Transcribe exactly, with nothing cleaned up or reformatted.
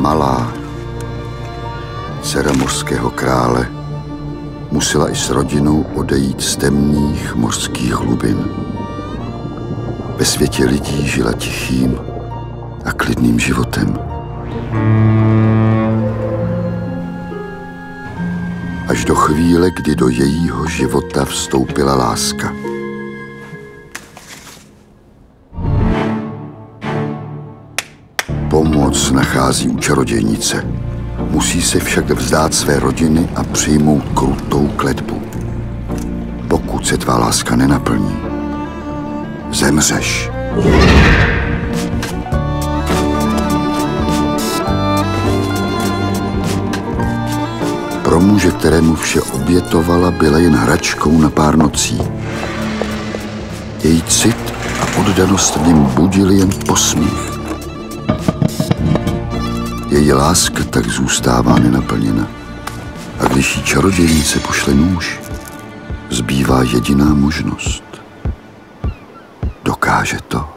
malá, dcera mořského krále, musela i s rodinou odejít z temných mořských hlubin. Ve světě lidí žila tichým a klidným životem. Až do chvíle, kdy do jejího života vstoupila láska. Pomoc nachází u čarodějnice. Musí se však vzdát své rodiny a přijmout krutou kletbu. Pokud se tvá láska nenaplní, zemřeš. Pro muže, kterému vše obětovala, byla jen hračkou na pár nocí. Její cit a oddanost v něm budily jen posměch. Její láska tak zůstává nenaplněna. A když jí čarodějnice pošle nůž, zbývá jediná možnost. Dokáže to.